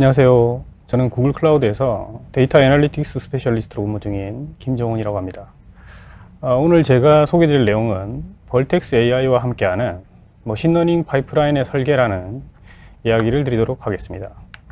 안녕하세요. 저는 구글 클라우드에서 데이터 애널리틱스 스페셜리스트로 근무 중인 김정훈이라고 합니다. 오늘 제가 소개드릴 내용은 벌텍스 AI와 함께하는 머신러닝 파이프라인의 설계라는 이야기를 드리도록 하겠습니다.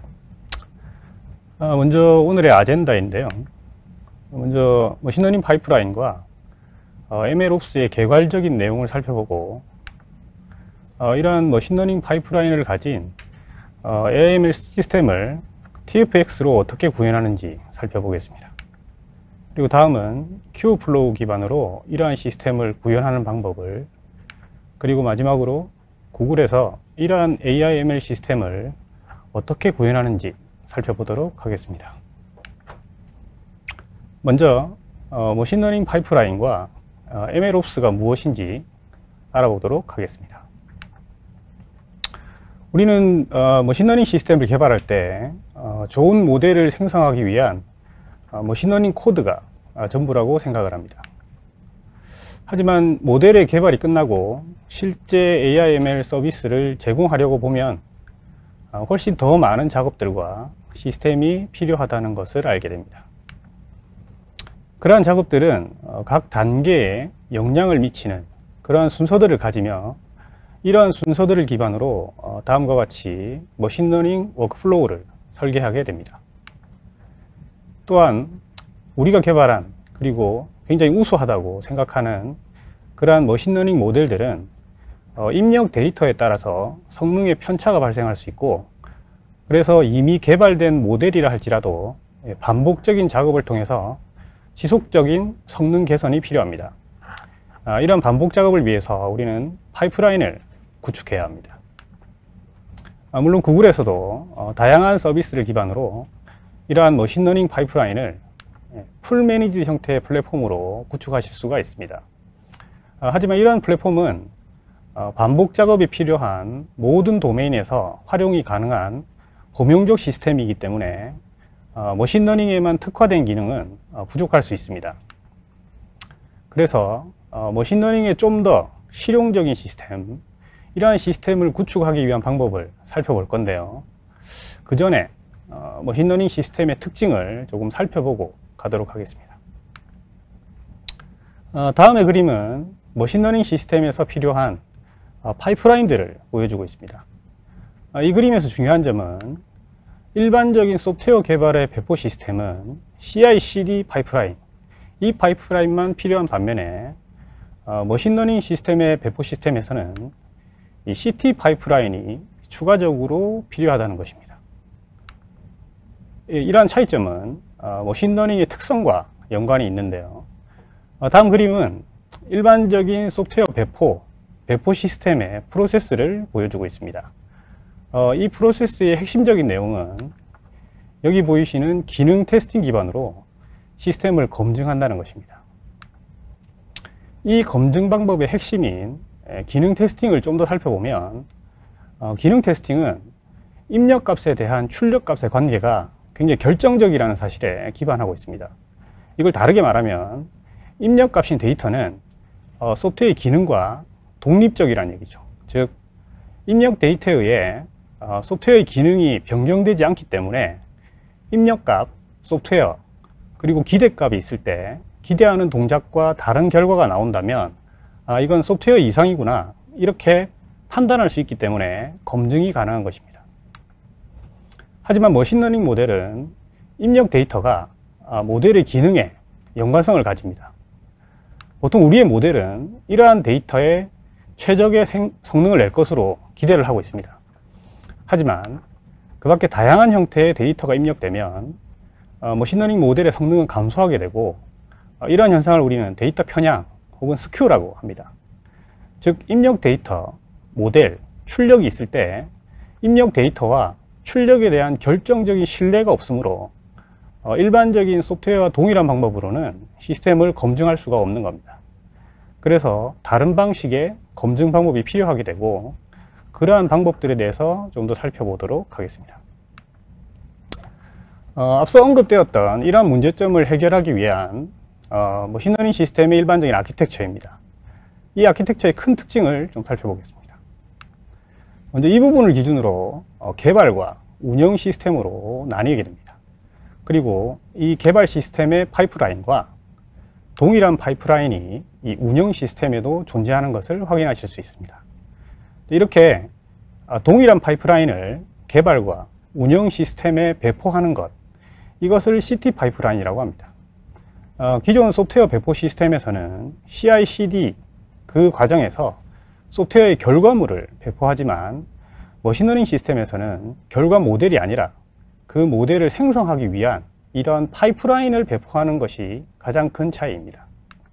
먼저 오늘의 아젠다인데요. 먼저 머신러닝 파이프라인과 MLOps의 개괄적인 내용을 살펴보고 이러한 머신러닝 파이프라인을 가진 AIML 시스템을 TFX로 어떻게 구현하는지 살펴보겠습니다. 그리고 다음은 Kubeflow 기반으로 이러한 시스템을 구현하는 방법을, 그리고 마지막으로 구글에서 이러한 AIML 시스템을 어떻게 구현하는지 살펴보도록 하겠습니다. 먼저 머신러닝 파이프라인과 MLOps가 무엇인지 알아보도록 하겠습니다. 우리는 머신러닝 시스템을 개발할 때 좋은 모델을 생성하기 위한 머신러닝 코드가 전부라고 생각을 합니다. 하지만 모델의 개발이 끝나고 실제 AIML 서비스를 제공하려고 보면 훨씬 더 많은 작업들과 시스템이 필요하다는 것을 알게 됩니다. 그러한 작업들은 각 단계에 영향을 미치는 그러한 순서들을 가지며 이러한 순서들을 기반으로 다음과 같이 머신러닝 워크플로우를 설계하게 됩니다. 또한 우리가 개발한, 그리고 굉장히 우수하다고 생각하는 그러한 머신러닝 모델들은 입력 데이터에 따라서 성능의 편차가 발생할 수 있고, 그래서 이미 개발된 모델이라 할지라도 반복적인 작업을 통해서 지속적인 성능 개선이 필요합니다. 이런 반복 작업을 위해서 우리는 파이프라인을 구축해야 합니다. 물론 구글에서도 다양한 서비스를 기반으로 이러한 머신러닝 파이프라인을 풀 매니지 형태의 플랫폼으로 구축하실 수가 있습니다. 하지만 이러한 플랫폼은 반복 작업이 필요한 모든 도메인에서 활용이 가능한 범용적 시스템이기 때문에 머신러닝에만 특화된 기능은 부족할 수 있습니다. 그래서 머신러닝에 좀 더 실용적인 시스템, 이러한 시스템을 구축하기 위한 방법을 살펴볼 건데요. 그 전에 머신러닝 시스템의 특징을 조금 살펴보고 가도록 하겠습니다. 다음의 그림은 머신러닝 시스템에서 필요한 파이프라인들을 보여주고 있습니다. 이 그림에서 중요한 점은 일반적인 소프트웨어 개발의 배포 시스템은 CI/CD 파이프라인, 이 파이프라인만 필요한 반면에 머신러닝 시스템의 배포 시스템에서는 이 CT 파이프라인이 추가적으로 필요하다는 것입니다. 이러한 차이점은 머신러닝의 특성과 연관이 있는데요. 다음 그림은 일반적인 소프트웨어 배포 시스템의 프로세스를 보여주고 있습니다. 이 프로세스의 핵심적인 내용은 여기 보이시는 기능 테스팅 기반으로 시스템을 검증한다는 것입니다. 이 검증 방법의 핵심인 기능 테스팅을 좀 더 살펴보면 기능 테스팅은 입력값에 대한 출력값의 관계가 굉장히 결정적이라는 사실에 기반하고 있습니다. 이걸 다르게 말하면 입력값인 데이터는 소프트웨어의 기능과 독립적이라는 얘기죠. 즉 입력 데이터에 의해 소프트웨어의 기능이 변경되지 않기 때문에 입력값, 소프트웨어, 그리고 기대값이 있을 때 기대하는 동작과 다른 결과가 나온다면 이건 소프트웨어 이상이구나, 이렇게 판단할 수 있기 때문에 검증이 가능한 것입니다. 하지만 머신러닝 모델은 입력 데이터가 모델의 기능에 연관성을 가집니다. 보통 우리의 모델은 이러한 데이터에 최적의 성능을 낼 것으로 기대를 하고 있습니다. 하지만 그 밖에 다양한 형태의 데이터가 입력되면 머신러닝 모델의 성능은 감소하게 되고, 이러한 현상을 우리는 데이터 편향 혹은 스큐라고 합니다. 즉 입력 데이터, 모델, 출력이 있을 때 입력 데이터와 출력에 대한 결정적인 신뢰가 없으므로 일반적인 소프트웨어와 동일한 방법으로는 시스템을 검증할 수가 없는 겁니다. 그래서 다른 방식의 검증 방법이 필요하게 되고, 그러한 방법들에 대해서 좀 더 살펴보도록 하겠습니다. 앞서 언급되었던 이러한 문제점을 해결하기 위한 머신러닝 시스템의 일반적인 아키텍처입니다. 이 아키텍처의 큰 특징을 좀 살펴보겠습니다. 먼저 이 부분을 기준으로 개발과 운영 시스템으로 나뉘게 됩니다. 그리고 이 개발 시스템의 파이프라인과 동일한 파이프라인이 이 운영 시스템에도 존재하는 것을 확인하실 수 있습니다. 이렇게 동일한 파이프라인을 개발과 운영 시스템에 배포하는 것, 이것을 CT 파이프라인이라고 합니다. 기존 소프트웨어 배포 시스템에서는 CI/CD 그 과정에서 소프트웨어의 결과물을 배포하지만 머신러닝 시스템에서는 결과 모델이 아니라 그 모델을 생성하기 위한 이러한 파이프라인을 배포하는 것이 가장 큰 차이입니다.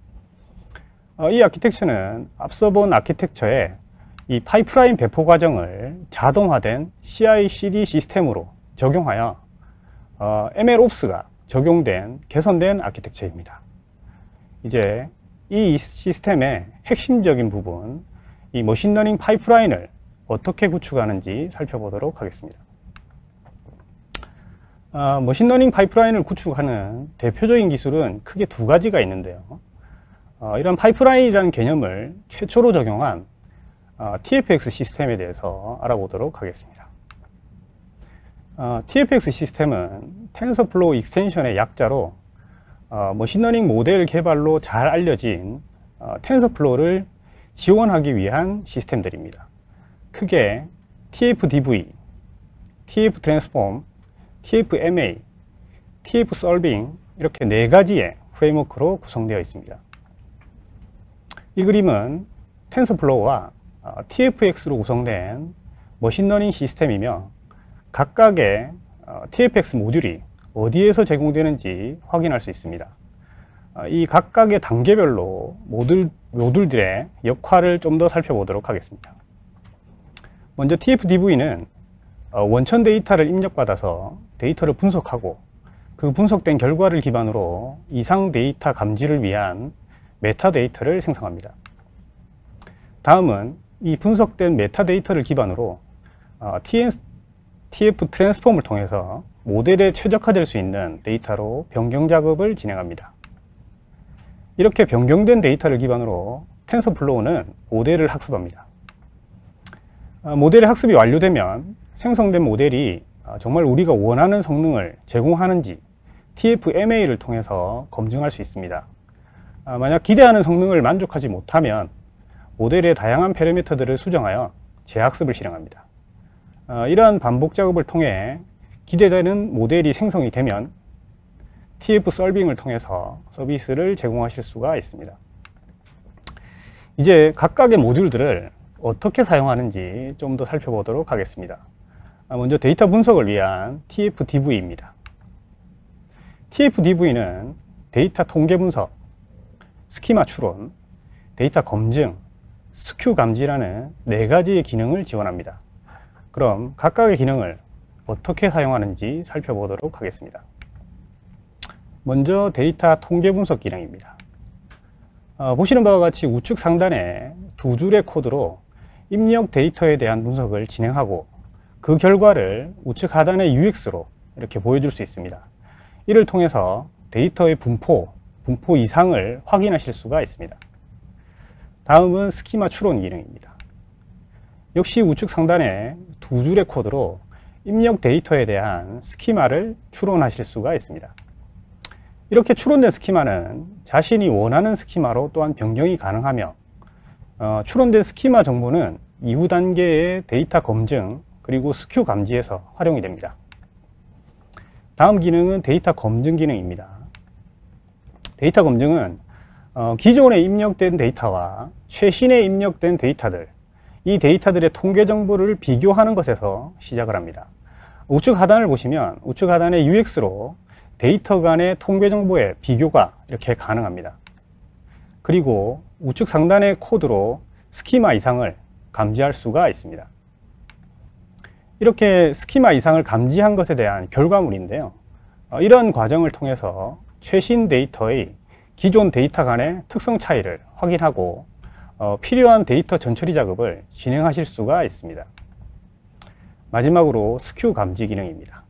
이 아키텍처는 앞서 본 아키텍처의 이 파이프라인 배포 과정을 자동화된 CI/CD 시스템으로 적용하여 MLOps가 적용된 개선된 아키텍처입니다. 이제 이 시스템의 핵심적인 부분, 이 머신러닝 파이프라인을 어떻게 구축하는지 살펴보도록 하겠습니다. 머신러닝 파이프라인을 구축하는 대표적인 기술은 크게 두 가지가 있는데요. 이런 파이프라인이라는 개념을 최초로 적용한 TFX 시스템에 대해서 알아보도록 하겠습니다. TFX 시스템은 텐서플로우 익스텐션의 약자로 머신러닝 모델 개발로 잘 알려진 텐서플로우를 지원하기 위한 시스템들입니다. 크게 TF-DV, TF-트랜스폼, TF-MA, TF-솔빙 이렇게 네 가지의 프레임워크로 구성되어 있습니다. 이 그림은 텐서플로우와 TFX로 구성된 머신러닝 시스템이며 각각의 TFX 모듈이 어디에서 제공되는지 확인할 수 있습니다. 이 각각의 단계별로 모듈들의 역할을 좀 더 살펴보도록 하겠습니다. 먼저 TF-DV는 원천 데이터를 입력받아서 데이터를 분석하고 그 분석된 결과를 기반으로 이상 데이터 감지를 위한 메타데이터를 생성합니다. 다음은 이 분석된 메타데이터를 기반으로 TF 트랜스폼을 통해서 모델에 최적화될 수 있는 데이터로 변경 작업을 진행합니다. 이렇게 변경된 데이터를 기반으로 텐서플로우는 모델을 학습합니다. 모델의 학습이 완료되면 생성된 모델이 정말 우리가 원하는 성능을 제공하는지 TF-MA를 통해서 검증할 수 있습니다. 만약 기대하는 성능을 만족하지 못하면 모델의 다양한 파라미터들을 수정하여 재학습을 실행합니다. 이러한 반복 작업을 통해 기대되는 모델이 생성이 되면 TF-솔빙을 통해서 서비스를 제공하실 수가 있습니다. 이제 각각의 모듈들을 어떻게 사용하는지 좀 더 살펴보도록 하겠습니다. 먼저 데이터 분석을 위한 TF-DV입니다. TF-DV는 데이터 통계 분석, 스키마 추론, 데이터 검증, 스큐 감지라는 네 가지의 기능을 지원합니다. 그럼 각각의 기능을 어떻게 사용하는지 살펴보도록 하겠습니다. 먼저 데이터 통계 분석 기능입니다. 보시는 바와 같이 우측 상단에 두 줄의 코드로 입력 데이터에 대한 분석을 진행하고 그 결과를 우측 하단의 UX로 이렇게 보여줄 수 있습니다. 이를 통해서 데이터의 분포 이상을 확인하실 수가 있습니다. 다음은 스키마 추론 기능입니다. 역시 우측 상단에 두 줄의 코드로 입력 데이터에 대한 스키마를 추론하실 수가 있습니다. 이렇게 추론된 스키마는 자신이 원하는 스키마로 또한 변경이 가능하며 추론된 스키마 정보는 이후 단계의 데이터 검증 그리고 스큐 감지에서 활용이 됩니다. 다음 기능은 데이터 검증 기능입니다. 데이터 검증은 기존에 입력된 데이터와 최신에 입력된 데이터들, 이 데이터들의 통계 정보를 비교하는 것에서 시작을 합니다. 우측 하단을 보시면 우측 하단의 UX로 데이터 간의 통계 정보의 비교가 이렇게 가능합니다. 그리고 우측 상단의 코드로 스키마 이상을 감지할 수가 있습니다. 이렇게 스키마 이상을 감지한 것에 대한 결과물인데요. 이런 과정을 통해서 최신 데이터의 기존 데이터 간의 특성 차이를 확인하고 필요한 데이터 전처리 작업을 진행하실 수가 있습니다. 마지막으로 스큐 감지 기능입니다.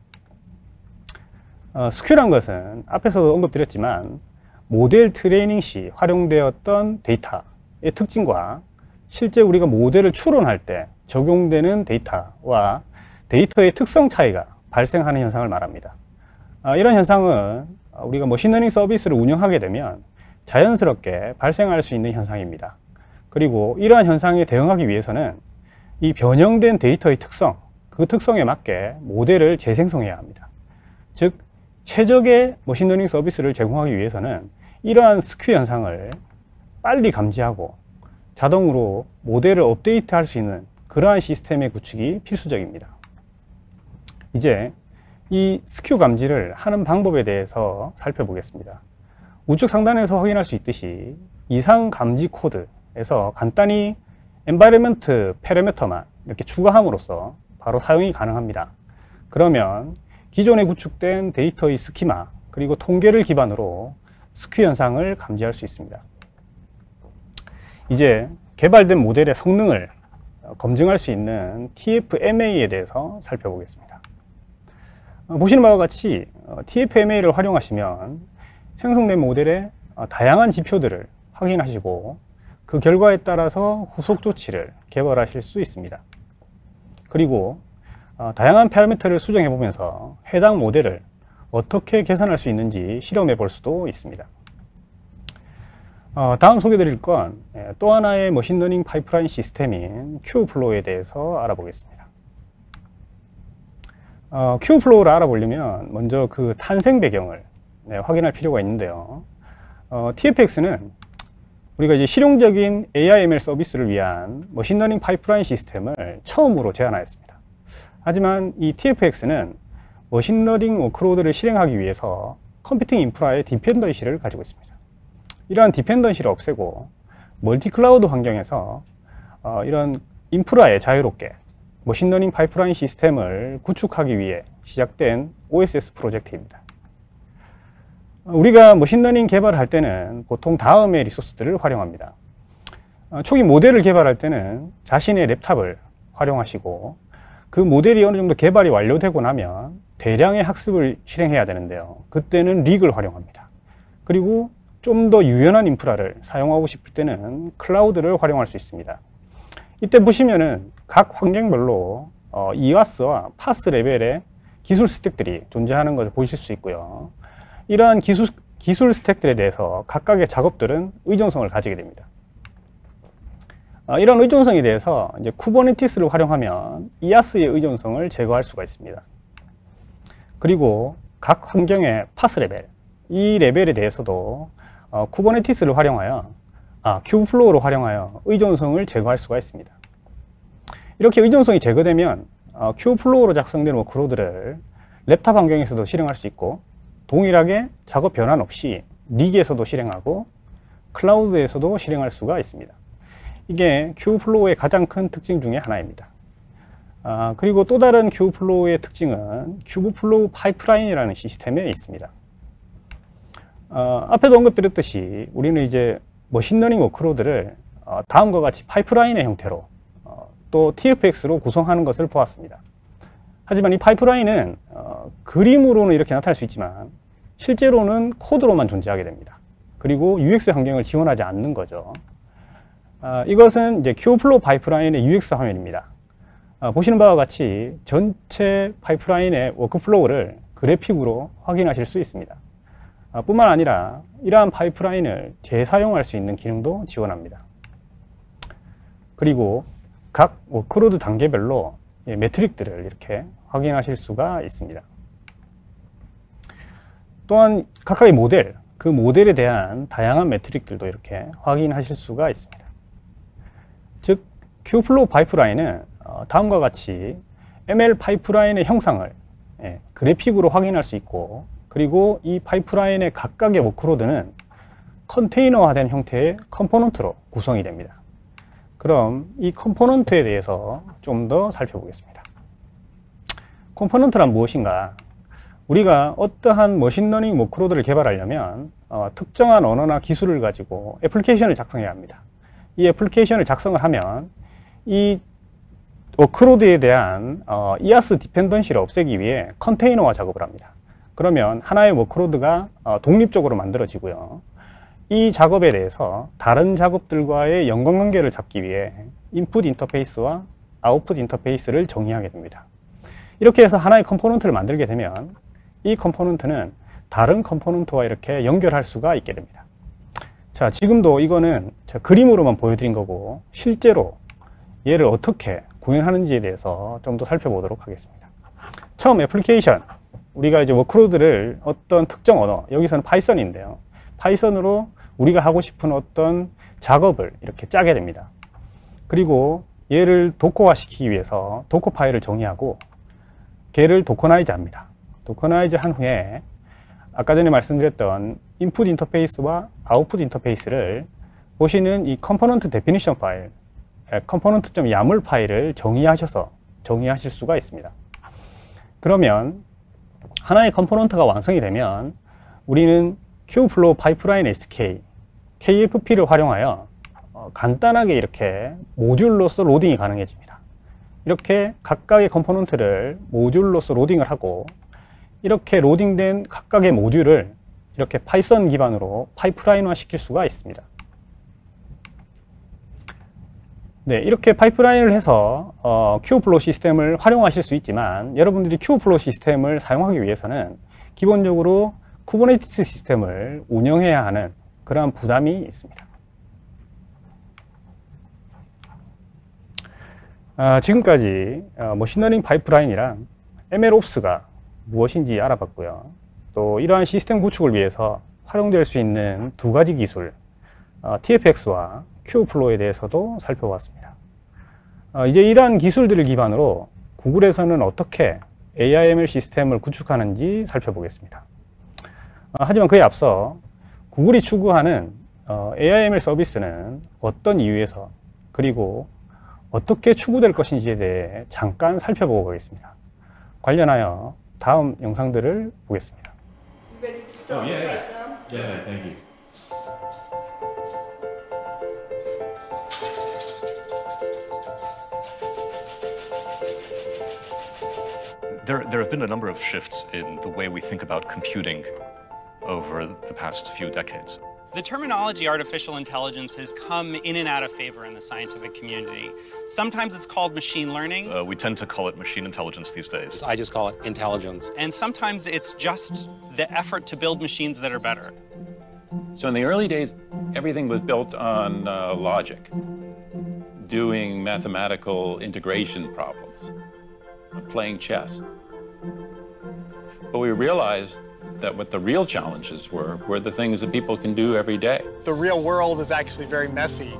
스큐란 것은 앞에서도 언급드렸지만 모델 트레이닝 시 활용되었던 데이터의 특징과 실제 우리가 모델을 추론할 때 적용되는 데이터와 데이터의 특성 차이가 발생하는 현상을 말합니다. 이런 현상은 우리가 머신러닝 서비스를 운영하게 되면 자연스럽게 발생할 수 있는 현상입니다. 그리고 이러한 현상에 대응하기 위해서는 이 변형된 데이터의 특성, 그 특성에 맞게 모델을 재생성해야 합니다. 즉, 최적의 머신러닝 서비스를 제공하기 위해서는 이러한 스큐 현상을 빨리 감지하고 자동으로 모델을 업데이트할 수 있는 그러한 시스템의 구축이 필수적입니다. 이제 이 스큐 감지를 하는 방법에 대해서 살펴보겠습니다. 우측 상단에서 확인할 수 있듯이 이상 감지 코드에서 간단히 environment parameter만 이렇게 추가함으로써 바로 사용이 가능합니다. 그러면 기존에 구축된 데이터의 스키마 그리고 통계를 기반으로 스큐 현상을 감지할 수 있습니다. 이제 개발된 모델의 성능을 검증할 수 있는 TFMA에 대해서 살펴보겠습니다. 보시는 바와 같이 TFMA를 활용하시면 생성된 모델의 다양한 지표들을 확인하시고 그 결과에 따라서 후속 조치를 개발하실 수 있습니다. 그리고 다양한 파라미터를 수정해 보면서 해당 모델을 어떻게 개선할 수 있는지 실험해 볼 수도 있습니다. 다음 소개해 드릴 건 또 하나의 머신러닝 파이프라인 시스템인 Kubeflow에 대해서 알아보겠습니다. Kubeflow를 알아보려면 먼저 그 탄생 배경을 확인할 필요가 있는데요. TFX는 우리가 이제 실용적인 AI/ML 서비스를 위한 머신러닝 파이프라인 시스템을 처음으로 제안하였습니다. 하지만 이 TFX는 머신러닝 워크로드를 실행하기 위해서 컴퓨팅 인프라의 디펜던시를 가지고 있습니다. 이러한 디펜던시를 없애고 멀티 클라우드 환경에서 이런 인프라에 자유롭게 머신러닝 파이프라인 시스템을 구축하기 위해 시작된 OSS 프로젝트입니다. 우리가 머신러닝 개발을 할 때는 보통 다음의 리소스들을 활용합니다. 초기 모델을 개발할 때는 자신의 랩탑을 활용하시고 그 모델이 어느 정도 개발이 완료되고 나면 대량의 학습을 실행해야 되는데요. 그때는 릭을 활용합니다. 그리고 좀 더 유연한 인프라를 사용하고 싶을 때는 클라우드를 활용할 수 있습니다. 이때 보시면은 각 환경별로 EOS와 파스 레벨의 기술 스택들이 존재하는 것을 보실 수 있고요. 이러한 기술 스택들에 대해서 각각의 작업들은 의존성을 가지게 됩니다. 이런 의존성에 대해서 이제 쿠버네티스를 활용하면 EOS의 의존성을 제거할 수가 있습니다. 그리고 각 환경의 파스 레벨, 이 레벨에 대해서도 쿠버네티스를 활용하여 Kubeflow를 활용하여 의존성을 제거할 수가 있습니다. 이렇게 의존성이 제거되면 Kubeflow로 작성된 워크로드를 랩탑 환경에서도 실행할 수 있고 동일하게 작업 변환 없이 릭에서도 실행하고 클라우드에서도 실행할 수가 있습니다. 이게 Kubeflow의 가장 큰 특징 중에 하나입니다. 그리고 또 다른 Kubeflow의 특징은 Kubeflow 파이프라인이라는 시스템에 있습니다. 앞에도 언급드렸듯이 우리는 이제 머신러닝 워크로드를 다음과 같이 파이프라인의 형태로 또 TFX로 구성하는 것을 보았습니다. 하지만 이 파이프라인은 그림으로는 이렇게 나타날 수 있지만 실제로는 코드로만 존재하게 됩니다. 그리고 UX 환경을 지원하지 않는 거죠. 이것은 이제 Kubeflow 파이프라인의 UX 화면입니다. 보시는 바와 같이 전체 파이프라인의 워크플로우를 그래픽으로 확인하실 수 있습니다. 뿐만 아니라 이러한 파이프라인을 재사용할 수 있는 기능도 지원합니다. 그리고 각 워크로드 단계별로 매트릭들을 이렇게 확인하실 수가 있습니다. 또한 각각의 모델, 그 모델에 대한 다양한 매트릭들도 이렇게 확인하실 수가 있습니다. 즉, Kubeflow 파이프라인은 다음과 같이 ML 파이프라인의 형상을 그래픽으로 확인할 수 있고 그리고 이 파이프라인의 각각의 워크로드는 컨테이너화된 형태의 컴포넌트로 구성이 됩니다. 그럼 이 컴포넌트에 대해서 좀 더 살펴보겠습니다. 컴포넌트란 무엇인가? 우리가 어떠한 머신러닝 워크로드를 개발하려면 특정한 언어나 기술을 가지고 애플리케이션을 작성해야 합니다. 이 애플리케이션을 작성을 하면 이 워크로드에 대한 EOS 디펜던시를 없애기 위해 컨테이너화 작업을 합니다. 그러면 하나의 워크로드가 독립적으로 만들어지고요. 이 작업에 대해서 다른 작업들과의 연관관계를 잡기 위해 인풋 인터페이스와 아웃풋 인터페이스를 정의하게 됩니다. 이렇게 해서 하나의 컴포넌트를 만들게 되면 이 컴포넌트는 다른 컴포넌트와 이렇게 연결할 수가 있게 됩니다. 자, 지금도 이거는 제가 그림으로만 보여드린 거고 실제로 얘를 어떻게 구현하는지에 대해서 좀 더 살펴보도록 하겠습니다. 처음 애플리케이션, 우리가 이제 워크로드를 어떤 특정 언어, 여기서는 파이썬인데요. 파이썬으로 우리가 하고 싶은 어떤 작업을 이렇게 짜게 됩니다. 그리고 얘를 도커화 시키기 위해서 도커 파일을 정의하고 걔를 도커나이즈 합니다. 도커나이즈 한 후에 아까 전에 말씀드렸던 인풋 인터페이스와 아웃풋 인터페이스를 보시는 이 컴포넌트 데피니션 파일, component.yaml 파일을 정의하실 수가 있습니다. 그러면 하나의 컴포넌트가 완성이 되면 우리는 Kubeflow 파이프라인 SK, KFP를 활용하여 간단하게 이렇게 모듈로서 로딩이 가능해집니다. 이렇게 각각의 컴포넌트를 모듈로서 로딩을 하고 이렇게 로딩된 각각의 모듈을 이렇게 파이썬 기반으로 파이프라인화 시킬 수가 있습니다. 네, 이렇게 파이프라인을 해서 Kubeflow 시스템을 활용하실 수 있지만 여러분들이 Kubeflow 시스템을 사용하기 위해서는 기본적으로 쿠버네티스 시스템을 운영해야 하는 그러한 부담이 있습니다. 지금까지 머신러닝 파이프라인이랑 MLOps가 무엇인지 알아봤고요. 또 이러한 시스템 구축을 위해서 활용될 수 있는 두 가지 기술, TFX와 Kubeflow에 대해서도 살펴봤습니다. 이제 이러한 기술들을 기반으로 구글에서는 어떻게 AIML 시스템을 구축하는지 살펴보겠습니다. 하지만 그에 앞서 구글이 추구하는 AIML 서비스는 어떤 이유에서 그리고 어떻게 추구될 것인지에 대해 잠깐 살펴보고 가겠습니다. 관련하여 다음 영상들을 보겠습니다. Oh, yeah. Yeah, thank you. There have been a number of shifts in the way we think about computing over the past few decades. The terminology artificial intelligence has come in and out of favor in the scientific community. Sometimes it's called machine learning. We tend to call it machine intelligence these days. I just call it intelligence. And sometimes it's just the effort to build machines that are better. So in the early days, everything was built on logic, doing mathematical integration problems, playing chess. But we realized that what the real challenges were the things that people can do every day. The real world is actually very messy.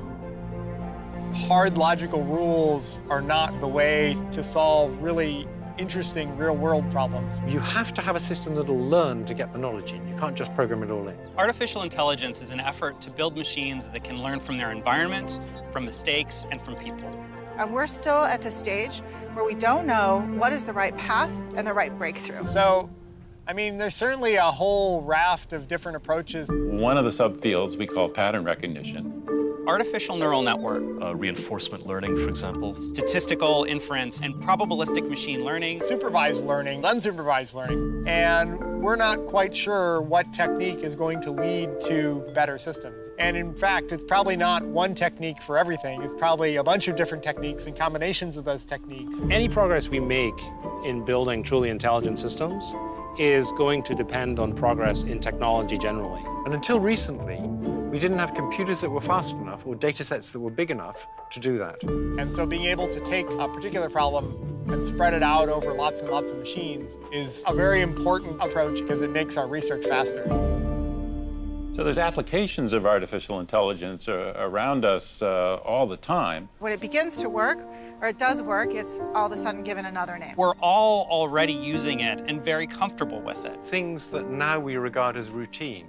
Hard logical rules are not the way to solve really interesting real-world problems. You have to have a system that'll learn to get the knowledge in. You can't just program it all in. Artificial intelligence is an effort to build machines that can learn from their environment, from mistakes, and from people. And we're still at the stage where we don't know what is the right path and the right breakthrough. So, I mean, there's certainly a whole raft of different approaches. One of the subfields we call pattern recognition. Artificial neural network, Reinforcement learning, for example. statistical inference, and probabilistic machine learning. Supervised learning, unsupervised learning. And we're not quite sure what technique is going to lead to better systems. And in fact, it's probably not one technique for everything. It's probably a bunch of different techniques and combinations of those techniques. Any progress we make in building truly intelligent systems is going to depend on progress in technology generally. And until recently, we didn't have computers that were fast enough or data sets that were big enough to do that. And so being able to take a particular problem and spread it out over lots and lots of machines is a very important approach because it makes our research faster. So there's applications of artificial intelligence around us all the time. When it begins to work, or it does work, it's all of a sudden given another name. We're all already using it and very comfortable with it. Things that now we regard as routine,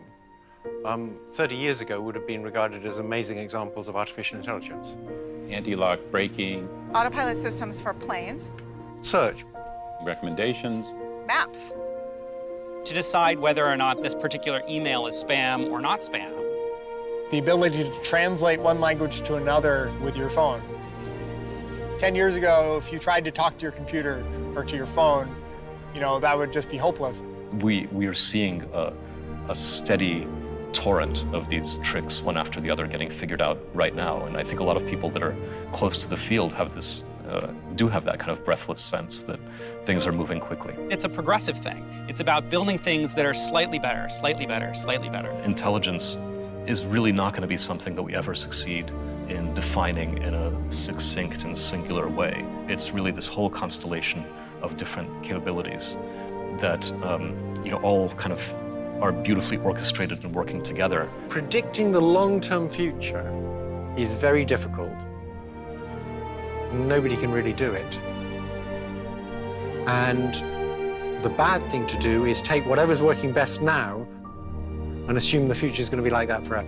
30 years ago would have been regarded as amazing examples of artificial intelligence. Anti-lock braking, Autopilot systems for planes, Search. recommendations. maps. To decide whether or not this particular email is spam or not spam. The ability to translate one language to another with your phone. 10 years ago, if you tried to talk to your computer or to your phone, that would just be hopeless. We are seeing a steady torrent of these tricks, one after the other, getting figured out right now. And I think a lot of people that are close to the field have this do have that kind of breathless sense that things are moving quickly. It's a progressive thing. It's about building things that are slightly better, slightly better, slightly better. Intelligence is really not going to be something that we ever succeed in defining in a succinct and singular way. It's really this whole constellation of different capabilities that all kind of are beautifully orchestrated and working together. Predicting the long-term future is very difficult. Nobody can really do it. And the bad thing to do is take whatever's working best now and assume the future is going to be like that forever.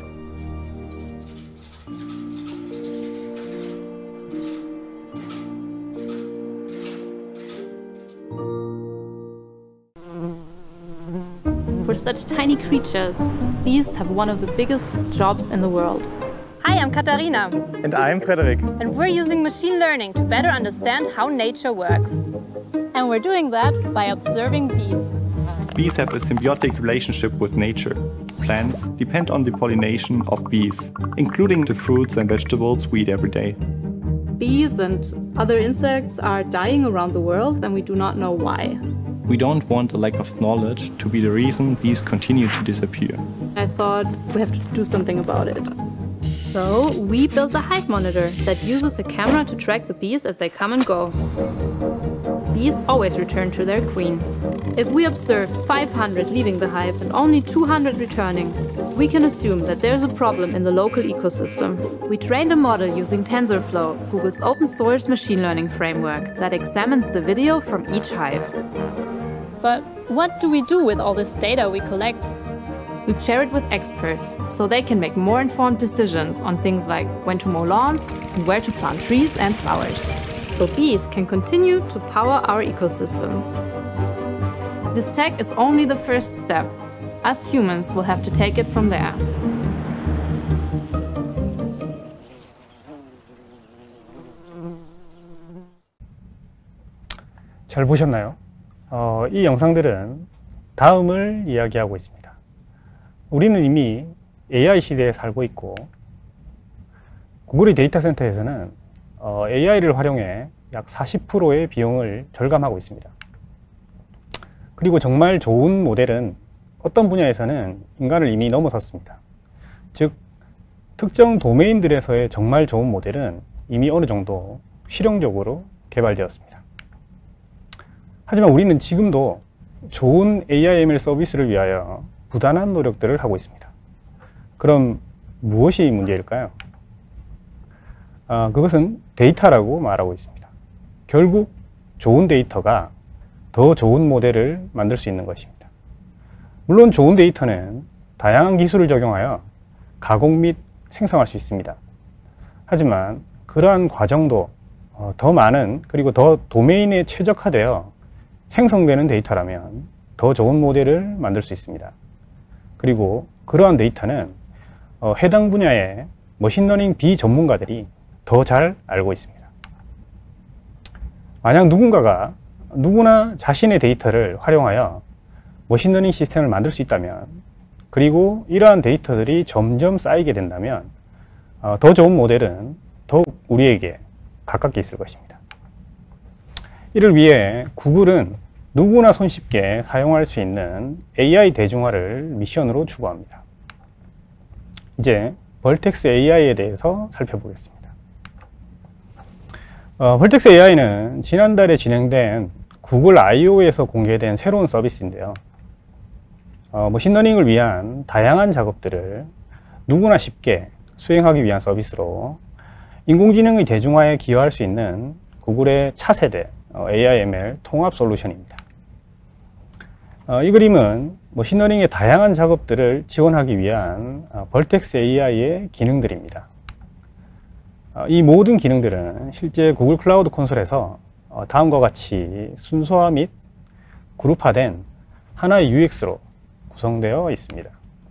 For such tiny creatures, bees have one of the biggest jobs in the world. Hi, I'm Katharina. And I'm Frederik. And we're using machine learning to better understand how nature works. And we're doing that by observing bees. Bees have a symbiotic relationship with nature. Plants depend on the pollination of bees, including the fruits and vegetables we eat every day. Bees and other insects are dying around the world, and we do not know why. We don't want a lack of knowledge to be the reason bees continue to disappear. I thought we have to do something about it. So we built a hive monitor that uses a camera to track the bees as they come and go. Bees always return to their queen. If we observe 500 leaving the hive and only 200 returning, we can assume that there's a problem in the local ecosystem. We trained a model using TensorFlow, Google's open source machine learning framework that examines the video from each hive. But what do we do with all this data we collect? We share it with experts, so they can make more informed decisions on things like when to mow lawns and where to plant trees and flowers. So bees can continue to power our ecosystem. This tech is only the first step. Us humans will have to take it from there. 잘 보셨나요? 이 영상들은 다음을 이야기하고 있습니다. 우리는 이미 AI 시대에 살고 있고 구글의 데이터 센터에서는 AI를 활용해 약 40%의 비용을 절감하고 있습니다. 그리고 정말 좋은 모델은 어떤 분야에서는 인간을 이미 넘어섰습니다. 즉, 특정 도메인들에서의 정말 좋은 모델은 이미 어느 정도 실용적으로 개발되었습니다. 하지만 우리는 지금도 좋은 AI/ML 서비스를 위하여 부단한 노력들을 하고 있습니다. 그럼 무엇이 문제일까요? 그것은 데이터라고 말하고 있습니다. 결국 좋은 데이터가 더 좋은 모델을 만들 수 있는 것입니다. 물론 좋은 데이터는 다양한 기술을 적용하여 가공 및 생성할 수 있습니다. 하지만 그러한 과정도 더 많은 그리고 더 도메인에 최적화되어 생성되는 데이터라면 더 좋은 모델을 만들 수 있습니다. 그리고 그러한 데이터는 해당 분야의 머신러닝 비전문가들이 더 잘 알고 있습니다. 만약 누군가가 누구나 자신의 데이터를 활용하여 머신러닝 시스템을 만들 수 있다면, 그리고 이러한 데이터들이 점점 쌓이게 된다면 더 좋은 모델은 더욱 우리에게 가깝게 있을 것입니다. 이를 위해 구글은 누구나 손쉽게 사용할 수 있는 AI 대중화를 미션으로 추구합니다. 이제 벌텍스 AI에 대해서 살펴보겠습니다. 벌텍스 AI는 지난달에 진행된 구글 I/O에서 공개된 새로운 서비스인데요. 머신러닝을 위한 다양한 작업들을 누구나 쉽게 수행하기 위한 서비스로 인공지능의 대중화에 기여할 수 있는 구글의 차세대 AI/ML 통합 솔루션입니다. 이 그림은 머신러닝의 다양한 작업들을 지원하기 위한 벌텍스 AI의 기능들입니다. 이 모든 기능들은 실제 구글 클라우드 콘솔에서 다음과 같이 순서화 및 그룹화된 하나의 UX로 구성되어 있습니다.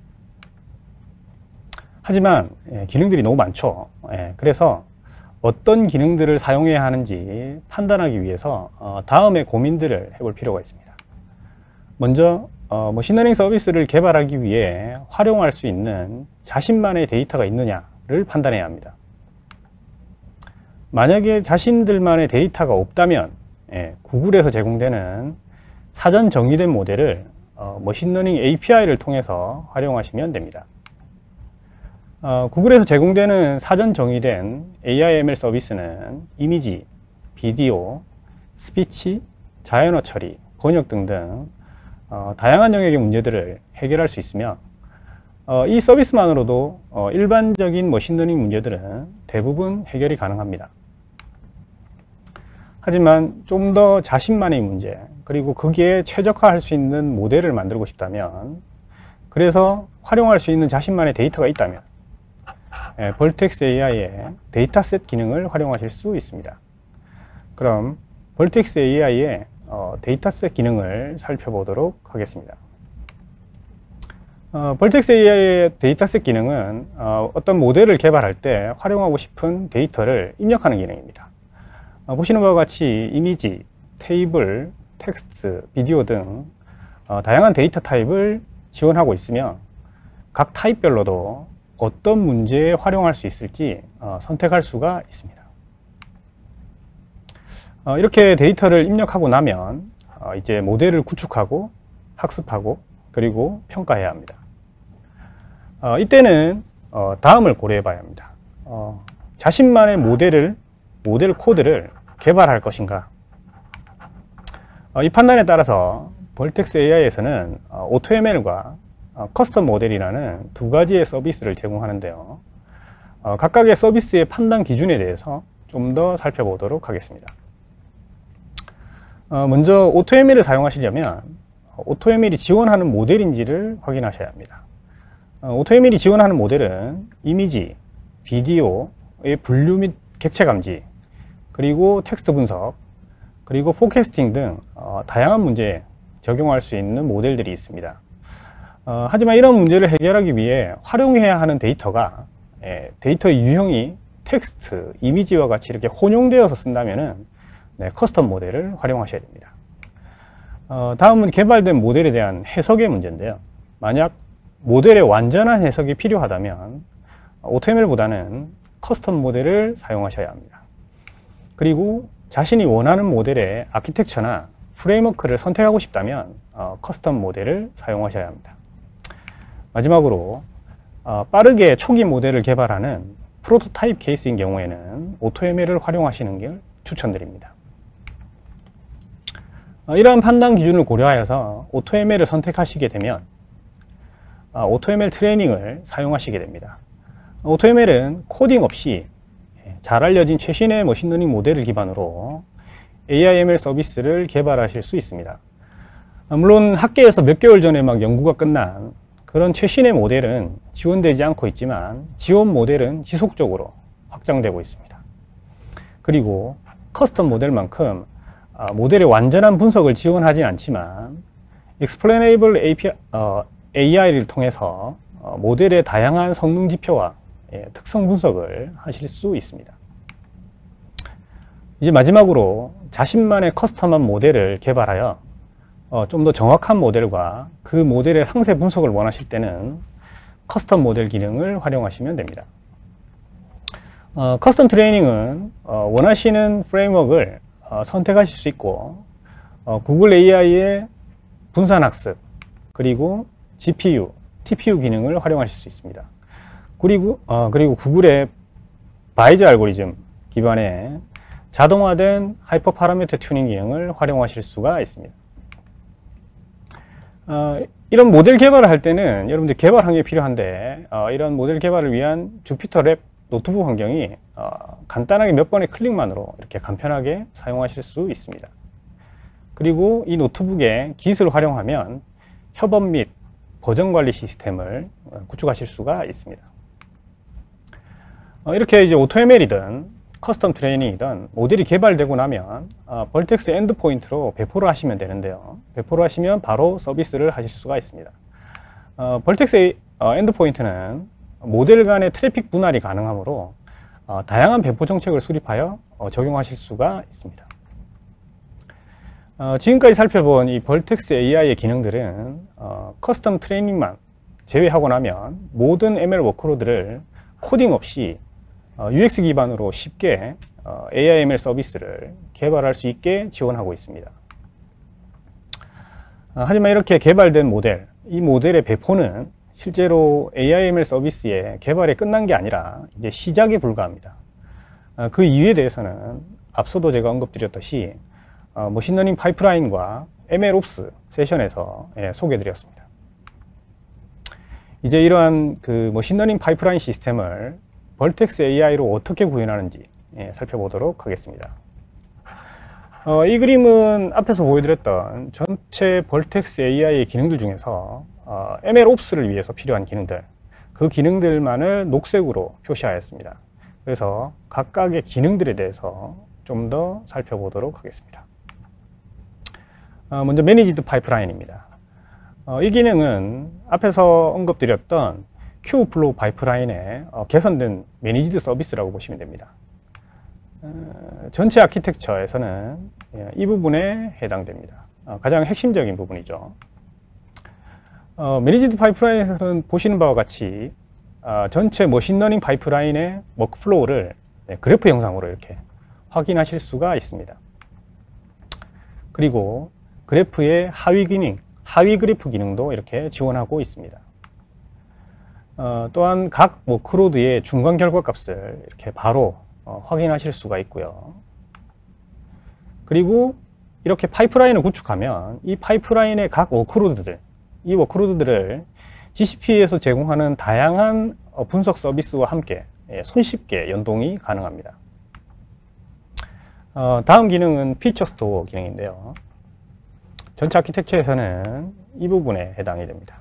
하지만 기능들이 너무 많죠. 그래서 어떤 기능들을 사용해야 하는지 판단하기 위해서 다음의 고민들을 해볼 필요가 있습니다. 먼저 머신러닝 서비스를 개발하기 위해 활용할 수 있는 자신만의 데이터가 있느냐를 판단해야 합니다. 만약에 자신들만의 데이터가 없다면 구글에서 제공되는 사전 정의된 모델을 머신러닝 API를 통해서 활용하시면 됩니다. 구글에서 제공되는 사전 정의된 AI/ML 서비스는 이미지, 비디오, 스피치, 자연어 처리, 번역 등등 다양한 영역의 문제들을 해결할 수 있으며 이 서비스만으로도 일반적인 머신러닝 문제들은 대부분 해결이 가능합니다. 하지만 좀 더 자신만의 문제, 그리고 거기에 최적화할 수 있는 모델을 만들고 싶다면, 그래서 활용할 수 있는 자신만의 데이터가 있다면 벌텍스 AI의 데이터셋 기능을 활용하실 수 있습니다. 그럼 벌텍스 AI의 데이터셋 기능을 살펴보도록 하겠습니다. 벌텍스 AI의 데이터셋 기능은 어떤 모델을 개발할 때 활용하고 싶은 데이터를 입력하는 기능입니다. 보시는 바와 같이 이미지, 테이블, 텍스트, 비디오 등 다양한 데이터 타입을 지원하고 있으며 각 타입별로도 어떤 문제에 활용할 수 있을지 선택할 수가 있습니다. 이렇게 데이터를 입력하고 나면 이제 모델을 구축하고 학습하고 그리고 평가해야 합니다. 이때는 다음을 고려해 봐야 합니다. 자신만의 모델 코드를 개발할 것인가. 이 판단에 따라서 벌텍스 AI에서는 AutoML과 커스텀 모델이라는 두 가지의 서비스를 제공하는데요. 각각의 서비스의 판단 기준에 대해서 좀 더 살펴보도록 하겠습니다. 먼저 AutoML을 사용하시려면 AutoML이 지원하는 모델인지를 확인하셔야 합니다. AutoML이 지원하는 모델은 이미지, 비디오의 분류 및 객체 감지, 그리고 텍스트 분석, 그리고 포캐스팅 등 다양한 문제에 적용할 수 있는 모델들이 있습니다. 하지만 이런 문제를 해결하기 위해 활용해야 하는 데이터가 데이터의 유형이 텍스트, 이미지와 같이 이렇게 혼용되어서 쓴다면 커스텀 모델을 활용하셔야 됩니다. 다음은 개발된 모델에 대한 해석의 문제인데요. 만약 모델의 완전한 해석이 필요하다면 AutoML보다는 커스텀 모델을 사용하셔야 합니다. 그리고 자신이 원하는 모델의 아키텍처나 프레임워크를 선택하고 싶다면 커스텀 모델을 사용하셔야 합니다. 마지막으로 빠르게 초기 모델을 개발하는 프로토타입 케이스인 경우에는 AutoML을 활용하시는 걸 추천드립니다. 이러한 판단 기준을 고려하여서 AutoML을 선택하시게 되면 AutoML 트레이닝을 사용하시게 됩니다. AutoML은 코딩 없이 잘 알려진 최신의 머신러닝 모델을 기반으로 AI/ML 서비스를 개발하실 수 있습니다. 물론 학계에서 몇 개월 전에 막 연구가 끝난 그런 최신의 모델은 지원되지 않고 있지만 지원 모델은 지속적으로 확장되고 있습니다. 그리고 커스텀 모델만큼 모델의 완전한 분석을 지원하지 않지만 Explainable AI를 통해서 모델의 다양한 성능 지표와 특성 분석을 하실 수 있습니다. 이제 마지막으로 자신만의 커스텀한 모델을 개발하여 좀 더 정확한 모델과 그 모델의 상세 분석을 원하실 때는 커스텀 모델 기능을 활용하시면 됩니다. 커스텀 트레이닝은 원하시는 프레임워크를 선택하실 수 있고 구글 AI의 분산학습, 그리고 GPU, TPU 기능을 활용하실 수 있습니다. 그리고 구글의 바이즈 알고리즘 기반의 자동화된 하이퍼 파라미터 튜닝 기능을 활용하실 수가 있습니다. 이런 모델 개발을 할 때는 여러분들 개발 환경이 필요한데 이런 모델 개발을 위한 주피터 랩 노트북 환경이 간단하게 몇 번의 클릭만으로 이렇게 간편하게 사용하실 수 있습니다. 그리고 이 노트북에 Git을 활용하면 협업 및 버전 관리 시스템을 구축하실 수가 있습니다. 이렇게 이제 AutoML이든 커스텀 트레이닝이든 모델이 개발되고 나면 벌텍스 엔드포인트로 배포를 하시면 되는데요. 배포를 하시면 바로 서비스를 하실 수가 있습니다. 벌텍스 엔드포인트는 모델 간의 트래픽 분할이 가능하므로 다양한 배포 정책을 수립하여 적용하실 수가 있습니다. 지금까지 살펴본 이 벌텍스 AI의 기능들은 커스텀 트레이닝만 제외하고 나면 모든 ML 워크로드를 코딩 없이 UX 기반으로 쉽게 AI/ML 서비스를 개발할 수 있게 지원하고 있습니다. 하지만 이렇게 개발된 모델, 이 모델의 배포는 실제로 AI/ML 서비스의 개발이 끝난 게 아니라 이제 시작에 불과합니다. 그 이유에 대해서는 앞서도 제가 언급드렸듯이 머신러닝 파이프라인과 MLOps 세션에서 소개해드렸습니다. 이제 이러한 그 머신러닝 파이프라인 시스템을 벌텍스 AI로 어떻게 구현하는지 살펴보도록 하겠습니다. 이 그림은 앞에서 보여드렸던 전체 벌텍스 AI의 기능들 중에서 MLOps를 위해서 필요한 기능들, 그 기능들만을 녹색으로 표시하였습니다. 그래서 각각의 기능들에 대해서 좀 더 살펴보도록 하겠습니다. 먼저 매니지드 파이프라인입니다. 이 기능은 앞에서 언급드렸던 Kubeflow 파이프라인의 개선된 매니지드 서비스라고 보시면 됩니다. 전체 아키텍처에서는 이 부분에 해당됩니다. 가장 핵심적인 부분이죠. 매니지드 파이프라인에서는 보시는 바와 같이 전체 머신러닝 파이프라인의 워크플로우를 그래프 형상으로 이렇게 확인하실 수가 있습니다. 그리고 그래프의 하위 기능, 하위 그래프 기능도 이렇게 지원하고 있습니다. 또한 각 워크로드의 중간 결과값을 이렇게 바로 확인하실 수가 있고요. 그리고 이렇게 파이프라인을 구축하면 이 파이프라인의 각 워크로드들, 이 워크로드들을 GCP에서 제공하는 다양한 분석 서비스와 함께 손쉽게 연동이 가능합니다. 다음 기능은 피처 스토어 기능인데요. 전체 아키텍처에서는 이 부분에 해당이 됩니다.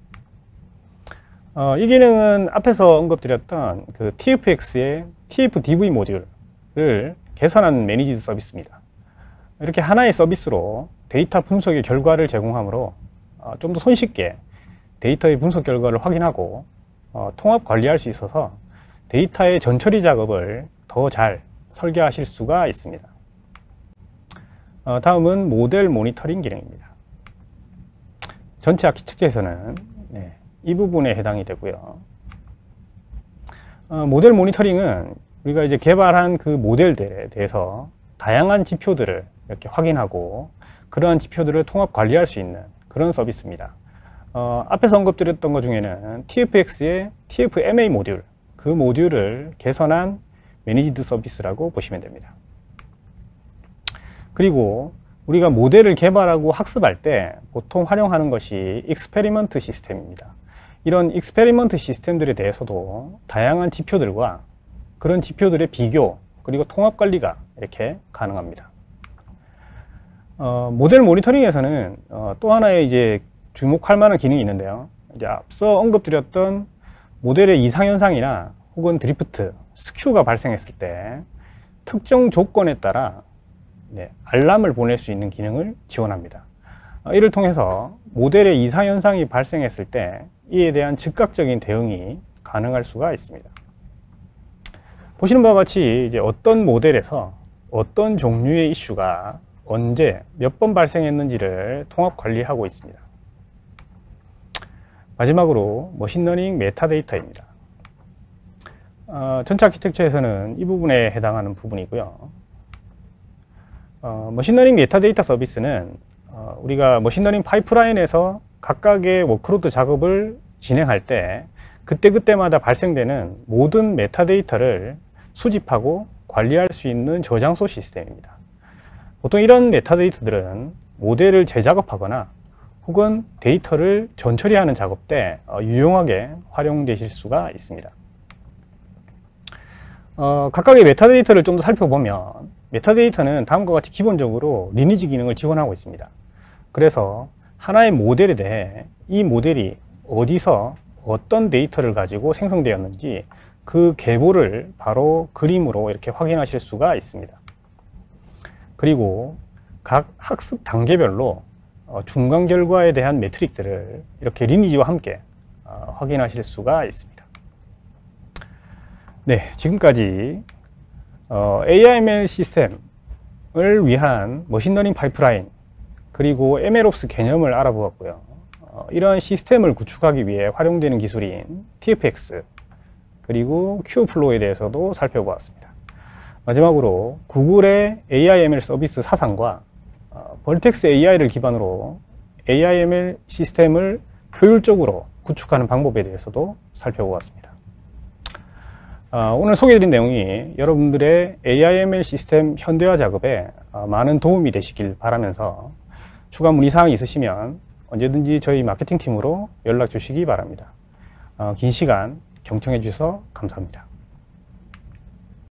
이 기능은 앞에서 언급드렸던 그 TFX의 TFDV 모듈을 개선한 매니지드 서비스입니다. 이렇게 하나의 서비스로 데이터 분석의 결과를 제공하므로 좀 더 손쉽게 데이터의 분석 결과를 확인하고 통합 관리할 수 있어서 데이터의 전처리 작업을 더 잘 설계하실 수가 있습니다. 다음은 모델 모니터링 기능입니다. 전체 아키텍처에서는 이 부분에 해당이 되고요. 모델 모니터링은 우리가 이제 개발한 그 모델들에 대해서 다양한 지표들을 이렇게 확인하고 그러한 지표들을 통합 관리할 수 있는 그런 서비스입니다. 앞에서 언급드렸던 것 중에는 TFX의 TFMA 모듈, 그 모듈을 개선한 매니지드 서비스라고 보시면 됩니다. 그리고 우리가 모델을 개발하고 학습할 때 보통 활용하는 것이 익스페리먼트 시스템입니다. 이런 익스페리먼트 시스템들에 대해서도 다양한 지표들과 그런 지표들의 비교 그리고 통합 관리가 이렇게 가능합니다. 모델 모니터링에서는 또 하나의 이제 주목할 만한 기능이 있는데요. 이제 앞서 언급드렸던 모델의 이상현상이나 혹은 드리프트, 스큐가 발생했을 때 특정 조건에 따라 알람을 보낼 수 있는 기능을 지원합니다. 이를 통해서 모델의 이상현상이 발생했을 때 이에 대한 즉각적인 대응이 가능할 수가 있습니다. 보시는 바와 같이 이제 어떤 모델에서 어떤 종류의 이슈가 언제 몇 번 발생했는지를 통합 관리하고 있습니다. 마지막으로 머신러닝 메타데이터입니다. 전체 아키텍처에서는 이 부분에 해당하는 부분이고요. 머신러닝 메타데이터 서비스는 우리가 머신러닝 파이프라인에서 각각의 워크로드 작업을 진행할 때 그때그때마다 발생되는 모든 메타데이터를 수집하고 관리할 수 있는 저장소 시스템입니다. 보통 이런 메타데이터들은 모델을 재작업하거나 혹은 데이터를 전처리하는 작업 때 유용하게 활용되실 수가 있습니다. 각각의 메타데이터를 좀 더 살펴보면 메타데이터는 다음과 같이 기본적으로 리니지 기능을 지원하고 있습니다. 그래서 하나의 모델에 대해 이 모델이 어디서 어떤 데이터를 가지고 생성되었는지 그 계보를 바로 그림으로 이렇게 확인하실 수가 있습니다. 그리고 각 학습 단계별로 중간 결과에 대한 매트릭들을 이렇게 리니지와 함께 확인하실 수가 있습니다. 네, 지금까지 AI/ML 시스템을 위한 머신러닝 파이프라인 그리고 MLOps 개념을 알아보았고요. 이러한 시스템을 구축하기 위해 활용되는 기술인 TFX 그리고 Kubeflow에 대해서도 살펴보았습니다. 마지막으로 구글의 AI/ML 서비스 사상과 벌텍스 AI를 기반으로 AI/ML 시스템을 효율적으로 구축하는 방법에 대해서도 살펴보았습니다. 오늘 소개해드린 내용이 여러분들의 AI/ML 시스템 현대화 작업에 많은 도움이 되시길 바라면서 추가 문의사항이 있으시면 언제든지 저희 마케팅팀으로 연락 주시기 바랍니다. 긴 시간 경청해 주셔서 감사합니다.